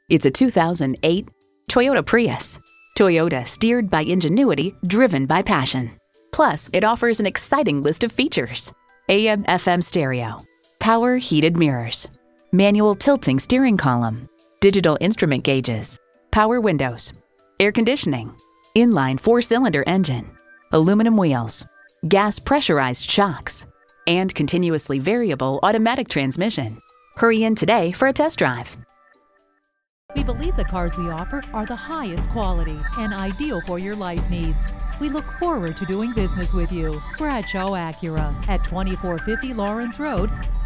It's a 2008 Toyota Prius. Toyota, steered by ingenuity, driven by passion. Plus, it offers an exciting list of features: AM/FM stereo, power heated mirrors, manual tilting steering column, digital instrument gauges, power windows, air conditioning, inline 4-cylinder engine, aluminum wheels, gas pressurized shocks, and continuously variable automatic transmission. Hurry in today for a test drive. We believe the cars we offer are the highest quality and ideal for your life needs. We look forward to doing business with you. Bradshaw Acura at 2450 Lawrence Road,